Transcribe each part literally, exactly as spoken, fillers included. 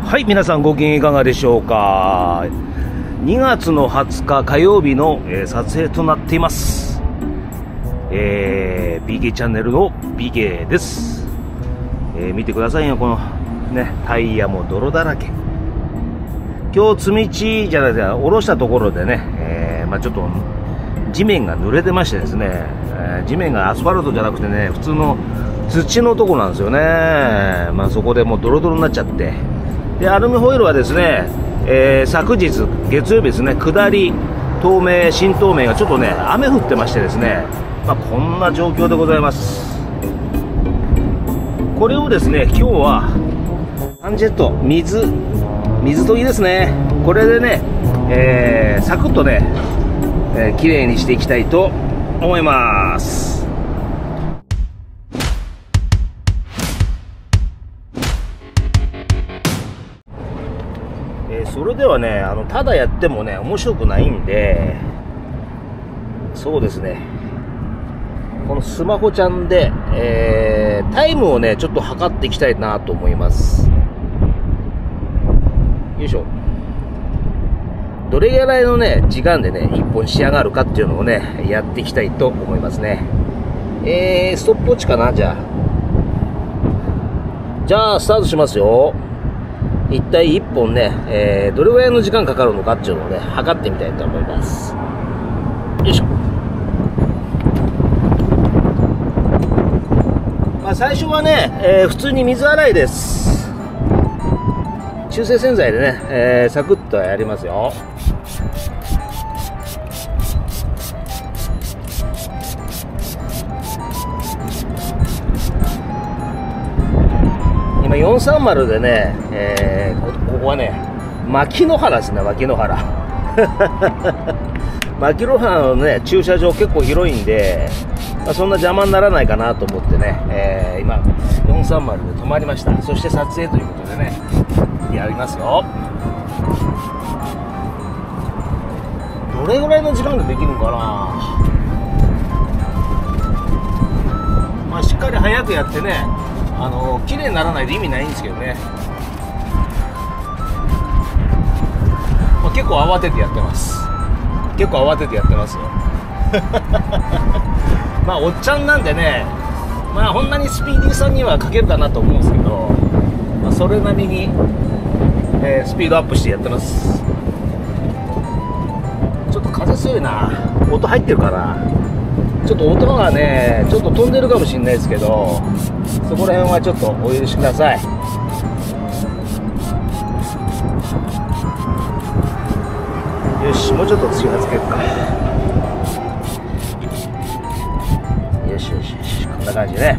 はい、皆さんご機嫌いかがでしょうか。にがつのはつか火曜日の、えー、撮影となっています。えー、ビーケー チャンネルの ビーケー です。えー、見てくださいよ、このね、タイヤも泥だらけ。今日積み地じゃないですか、下ろしたところでね、えー、まあちょっと地面が濡れてましてですね、えー、地面がアスファルトじゃなくてね、普通の土のとこなんですよね。まあそこでもうドロドロになっちゃって、でアルミホイルはですね、えー、昨日月曜日ですね、下り東名新東名がちょっとね雨降ってましてですね、まあ、こんな状況でございます。これをですね今日はサンジェット水水研ぎですね、これでね、えー、サクッとね、えー、きれいにしていきたいと思います。それではね、あのただやってもね面白くないんで、そうですね、このスマホちゃんで、えー、タイムをねちょっと測っていきたいなと思います。よいしょ。どれぐらいのね時間でねいっぽん仕上がるかっていうのをねやっていきたいと思いますね。えー、ストップウォッチかな。じゃあじゃあスタートしますよ。一体いっぽんね、えー、どれぐらいの時間かかるのかっていうのをね測ってみたいと思います。よいしょ。まあ、最初はね、えー、普通に水洗いです。中性洗剤でね、えー、サクッとやりますよ。今よんさんまるでね、えー、こ, ここはね牧之原ですね。牧之原牧之原のね駐車場結構広いんで、まあ、そんな邪魔にならないかなと思ってね、えー、今よんさんまるで止まりました。そして撮影ということでねやりますよ。どれぐらいの時間でできるのかな。まあしっかり早くやってね、あの綺麗にならないと意味ないんですけどね、まあ、結構慌ててやってます結構慌ててやってますよまあおっちゃんなんでね、まあこんなにスピーディーさにはかけるかなと思うんですけど、まあ、それなりに、えー、スピードアップしてやってます。ちょっと風強いな。音入ってるかな。ちょっと音がねちょっと飛んでるかもしれないですけど、そこら辺はちょっとお許しください。よし、もうちょっと土がつけるか。よしよしよし、こんな感じね。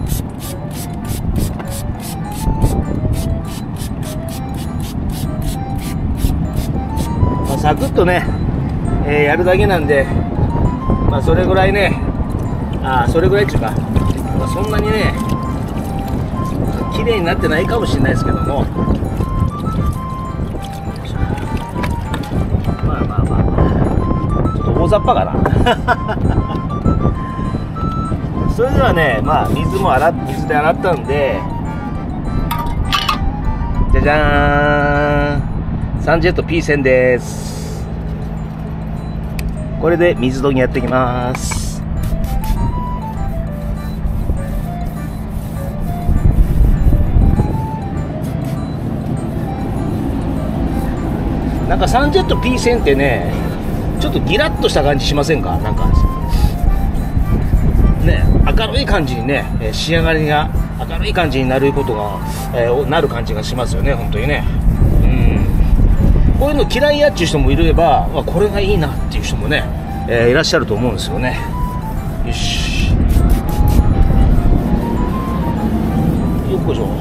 まあ、サクッとね、えー、やるだけなんで、まあそれぐらいね、ああそれぐらいっていうか、まあ、そんなにね綺麗になってないかもしれないですけども、まあまあまあまあちょっと大雑把かなそれではね、まあ水も洗っ水で洗ったんで、じゃじゃーん、サンジェット ピーせん です。これで水研ぎやっていきます。なんかサンジェット ピーせん ってねちょっとギラッとした感じしませんか。なんかね明るい感じにね仕上がりが明るい感じになることが、えー、なる感じがしますよね、本当にね。うん、こういうの嫌いやっていう人もいれば、まあ、これがいいなっていう人もね、えー、いらっしゃると思うんですよね。よし、よっこいしょ。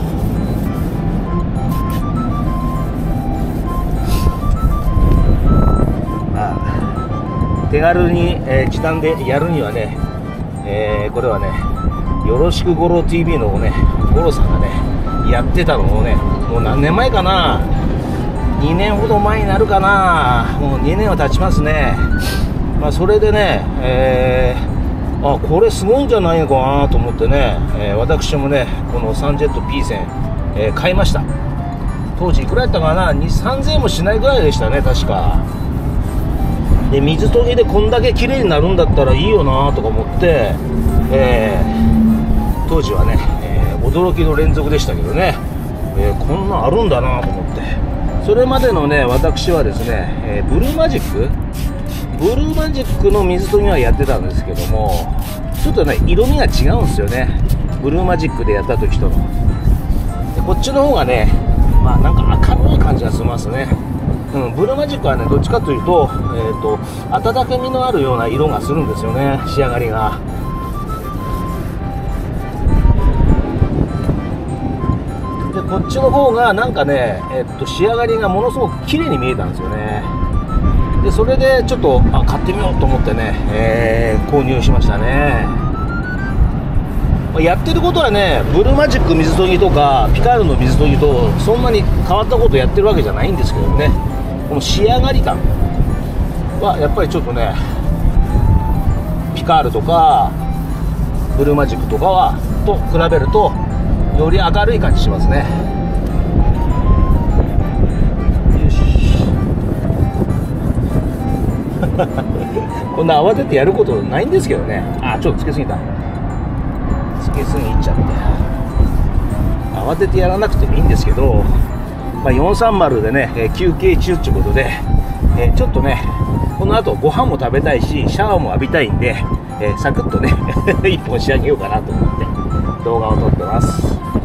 手軽に、えー、時短でやるにはね、えー、これはねよろしくゴロ ティーブイ のねゴロさんがねやってたのをね、もう何年前かな、にねんほど前になるかな、もうにねんは経ちますね。まあそれでね、えー、あこれすごいんじゃないのかなと思ってね、えー、私もねこのサンジェット ピーせん、えー、買いました。 当時いくらやったかな、にせんさんぜんえんもしないぐらいでしたね確か。で水研ぎでこんだけ綺麗になるんだったらいいよなとか思って、えー、当時はね、えー、驚きの連続でしたけどね、えー、こんなんあるんだなと思って。それまでのね私はですね、えー、ブルーマジックブルーマジックの水研ぎはやってたんですけども、ちょっとね色味が違うんですよね、ブルーマジックでやった時との。でこっちの方がね、まあなんか明るい感じがしますね。うん、ブルーマジックはねどっちかというと、えーと温かみのあるような色がするんですよね、仕上がりが。でこっちの方がなんかね、えー、と仕上がりがものすごく綺麗に見えたんですよね。でそれでちょっとあ買ってみようと思ってね、えー、購入しましたね。やってることはね、ブルーマジック水研ぎとかピカールの水研ぎとそんなに変わったことやってるわけじゃないんですけどね、この仕上がり感はやっぱりちょっとね、ピカールとかブルーマジックとかはと比べるとより明るい感じしますね。よしこんな慌ててやることないんですけどね。あ、ちょっとつけすぎたつけすぎちゃって慌ててやらなくてもいいんですけど、まあ、よんさんまるでね、えー、休憩中っていうことで、えー、ちょっとねこの後ご飯も食べたいしシャワーも浴びたいんで、えー、サクッとね一本仕上げようかなと思って動画を撮ってます。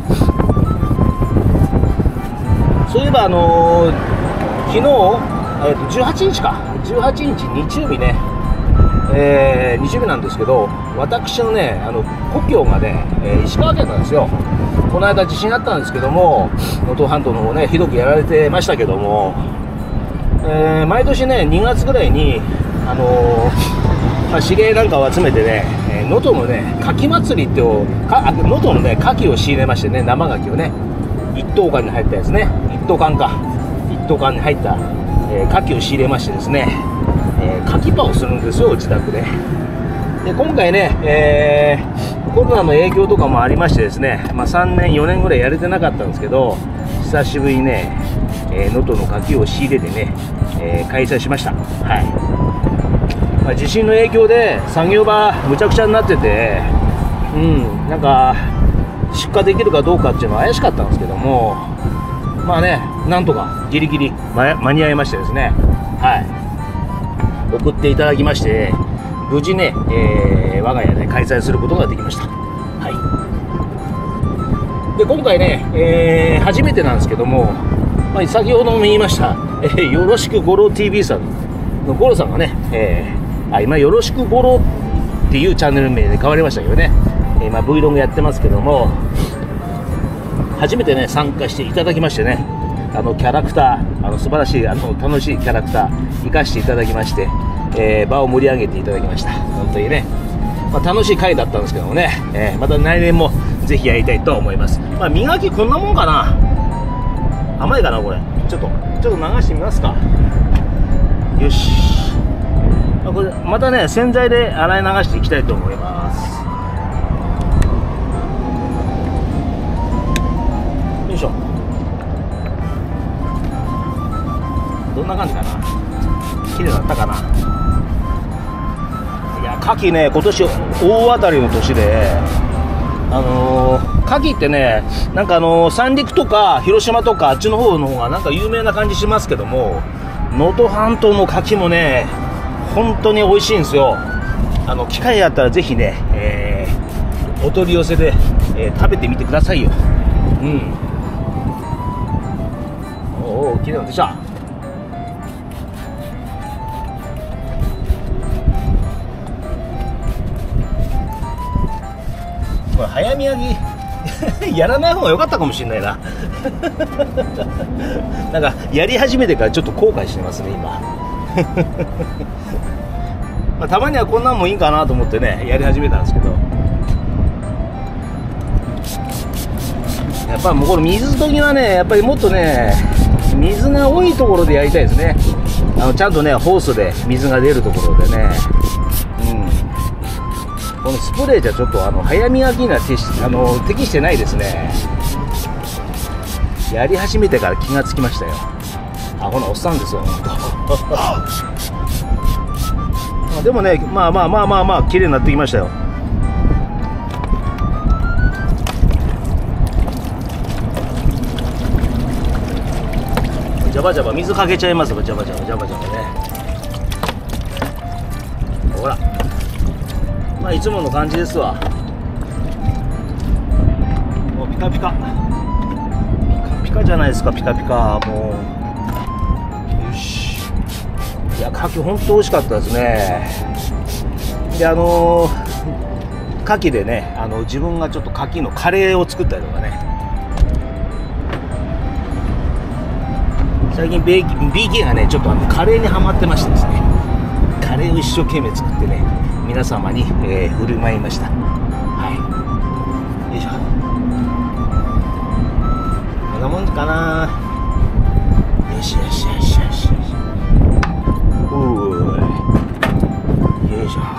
そういえばあのー、昨日、えー、とじゅうはちにちかじゅうはちにち日曜日ね、えー、日曜日なんですけど、私のねあの故郷がね、えー、石川県なんですよ。この間地震あったんですけども、能登半島の方ねひどくやられてましたけども、えー、毎年ねにがつぐらいにあのーまあ、知り合いなんかを集めてね、えー、能登のね牡蠣祭りってをか能登のね牡蠣を仕入れましてね、生牡蠣をね一斗缶に入ったやつね、一斗缶か一斗缶に入った、えー、牡蠣を仕入れましてですね、えー、牡蠣パをするんですよ自宅で。で今回ね、えー、コロナの影響とかもありましてですね、まあ、さんねんよねんぐらいやれてなかったんですけど、久しぶりにね能登、えー、の牡蠣を仕入れてね、えー、開催しました。はい、まあ、地震の影響で作業場むちゃくちゃになってて、うんなんか出荷できるかどうかっていうのは怪しかったんですけども、まあねなんとかギリギリ間に合いましてですね、はい送っていただきまして無事ね、えー、我が家で開催することができました。はい、で今回ね、えー、初めてなんですけども、まあ、先ほども言いました、えー、よろしくゴロ ティーブイ さんのゴロさんがね、えー、あ今よろしくゴロっていうチャンネル名で変わりましたけどね、えー、今 Vlog やってますけども、初めてね参加していただきましてね、あのキャラクターあの素晴らしいあの楽しいキャラクター生かしていただきまして、えー、場を盛り上げていただきました。本当にね、まあ、楽しい回だったんですけどもね、えー、また来年もぜひやりたいと思います。まあ、磨きこんなもんかな。甘いかなこれ。ちょっとちょっと流してみますか。よし、まあ、これまたね洗剤で洗い流していきたいと思います。よいしょ。どんな感じかな。綺麗だったかな。いや牡蠣ね今年大当たりの年で、あのー、牡蠣ってねなんかあのー、三陸とか広島とかあっちの方の方がなんか有名な感じしますけども、能登半島の牡蠣もね本当に美味しいんですよ。あの機会あったらぜひね、えー、お取り寄せで、えー、食べてみてくださいよ。うん。おお綺麗なでしょ。これ早見焼きやらない方が良かったかもしれないななんかやり始めてからちょっと後悔してますね今まあたまにはこんなんもいいかなと思ってねやり始めたんですけど、やっぱもうこの水研ぎはねやっぱりもっとね水が多いところでやりたいですね。あのちゃんとねホースで水が出るところでね、このスプレーじゃちょっとあの早磨きには適しあの適してないですね。 やり始めてから気がつきましたよ。アホなおっさんですよ、本当。でもね、まあまあまあまあまあ綺麗になってきましたよ。ジャバジャバ水かけちゃいますよ、ジャバジャバジャバジャバね。ほら、まあいつもの感じですわ。もうピカピカピカピカじゃないですか、ピカピカ。もうよし。いや、牡蠣ほんと美味しかったですね。で、あのー、牡蠣でね、あの自分がちょっと牡蠣のカレーを作ったりとかね。最近 ビーケー がね、ちょっとあのカレーにハマってましてですね、カレーを一生懸命作ってね、皆様に、えー、振る舞いました。はい、よいしょ。こんなもんかな。よしよしよしよしよし。おーい、よいしょ。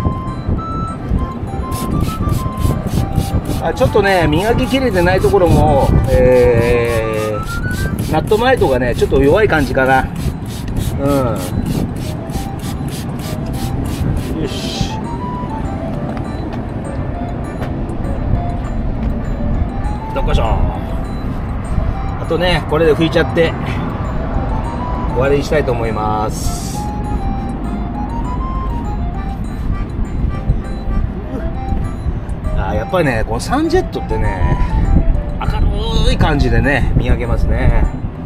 あ、ちょっとね、磨ききれてないところも、えー、ナット前とかね、ちょっと弱い感じかな。うん。よし。どっこいしょ。あとね、これで拭いちゃって終わりにしたいと思います。あ、やっぱりね、このサンジェットってね、明るい感じでね、磨けますね。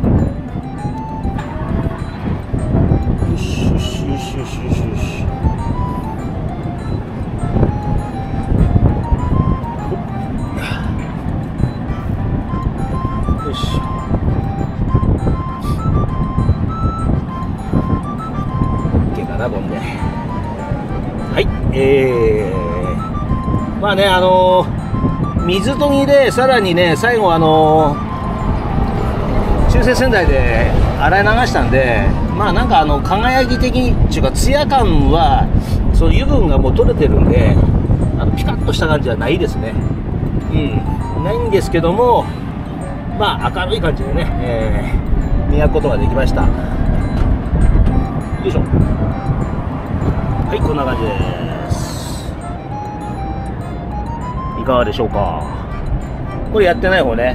よしよしよしよしよしよし。よし。OK かな、こんで。はい、えー、まあね、あのー、水研ぎでさらにね、最後あのー、中性洗剤で洗い流したんで、まあなんかあの輝き的にっていうかツヤ感はその油分がもう取れてるんで、あのピカッとした感じはないですね。うん、ないんですけども、まあ明るい感じでね、えー、磨くことができました。よいしょ。はい、こんな感じです。いかがでしょうか。これやってない方ね、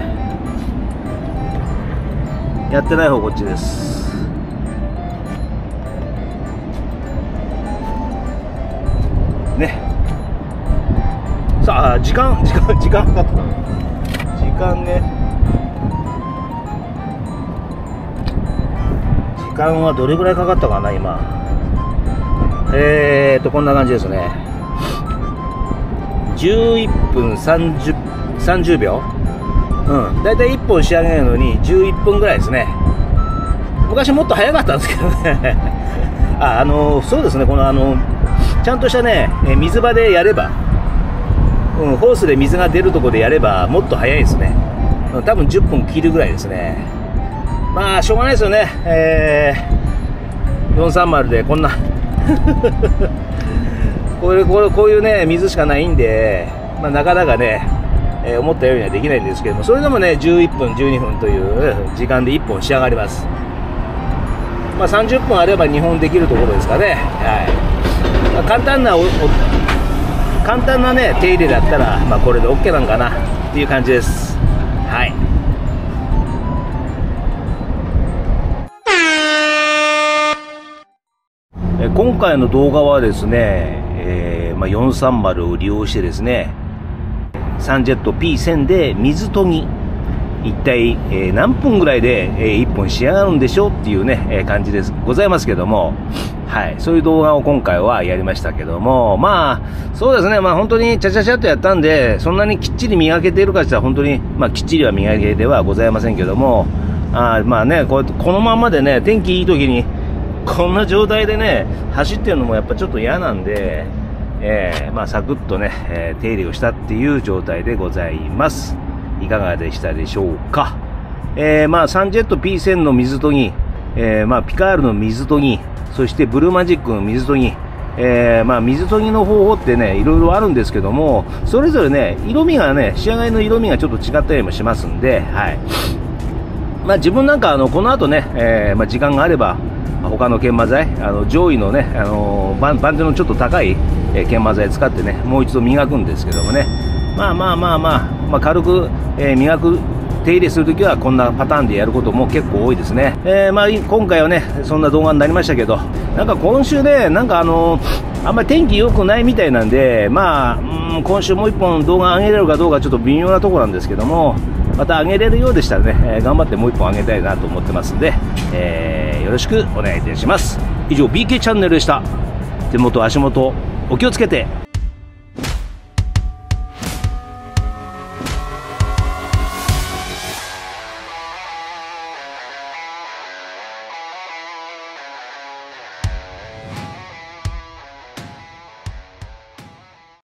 やってない方こっちです。ね。さあ、時間時間時間かかった。時間ね。時間はどれぐらいかかったかな今。えーとこんな感じですね。じゅういっぷんさんじゅう、さんじゅうびょう、うん、だいたいいっぽん仕上げるのにじゅういっぷんぐらいですね。昔もっと早かったんですけどねあ、あのそうですね、このあのちゃんとしたね、水場でやれば、うん、ホースで水が出るところでやればもっと早いですね。多分じゅっぷん切るぐらいですね。まあしょうがないですよね、えー、よんさんまるでこんなこれこれこういうね水しかないんで、まあ、なかなかね、えー、思ったようにはできないんですけども、それでもねじゅういっぷんじゅうにふんという時間でいっぽん仕上がります。まあ、さんじゅっぷんあればにほんできるところですかね。はい、まあ、簡単なおお簡単なね手入れだったら、まあ、これで OK なんかなっていう感じです。はい。え今回の動画はですね、えーまあ、よんさんまるを利用してですね、サンジェット ピーせん で水研ぎ、一体、えー、何分ぐらいで、えー、いっぽん仕上がるんでしょうっていうね、えー、感じですございますけども、はい、そういう動画を今回はやりましたけども、まあそうですね、まあ本当にチャチャチャっとやったんで、そんなにきっちり磨けているかって言ったら本当に、まあ、きっちりは磨けではございませんけども、あまあね、こうこのままでね、天気いい時にこんな状態でね走ってるのもやっぱちょっと嫌なんで、えー、まあサクッとね、えー、手入れをしたっていう状態でございます。いかがでしたでしょうか。えー、まあサンジェット ピーせん の水研ぎ、えー、まあピカールの水研ぎ、そしてブルーマジックの水研ぎ、えー、まあ水研ぎの方法ってねいろいろあるんですけども、それぞれね色味がね仕上がりの色味がちょっと違ったりもしますんで、はい。 まあ、自分なんかあのこの後ね、えーまあ、時間があれば他の研磨剤、あの上位のね、あの番番手のちょっと高い、えー、研磨剤使ってね、もう一度磨くんですけどもね、まあまあまあまあ、まあ、軽く、えー、磨く手入れするときはこんなパターンでやることも結構多いですね。えー、まあ今回はねそんな動画になりましたけど、なんか今週ね、なんかあのー、あんまり天気良くないみたいなんで、まあうん今週もう一本動画上げれるかどうかちょっと微妙なところなんですけども、また上げれるようでしたらね、えー、頑張ってもう一本上げたいなと思ってますんで、えー、よろしくお願いいたします。以上 ビーケー チャンネルでした。手元足元お気をつけて。